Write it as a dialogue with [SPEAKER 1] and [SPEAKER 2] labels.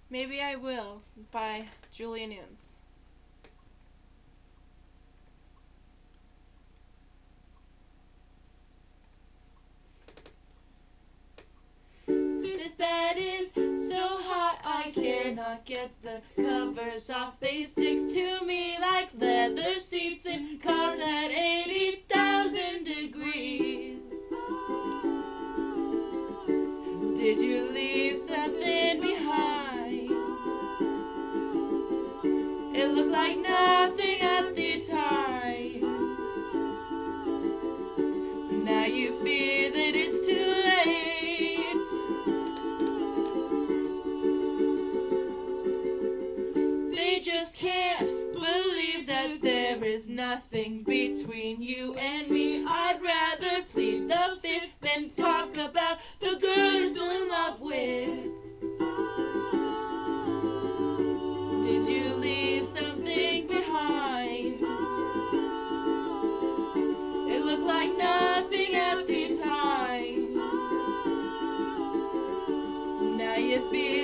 [SPEAKER 1] Maybe I Will by Julia Nunes. This bed is so hot I cannot get the covers off. They stick to me like leather seats in cars at 80,000 degrees. Did you leave something behind? It looked like nothing at the time. Now you fear that it's too late. They just can't believe that there is nothing between you and me. I'd rather plead the fifth than talk about the girl you're still in love with. Did you leave something behind? It looked like nothing at the time. Now you feel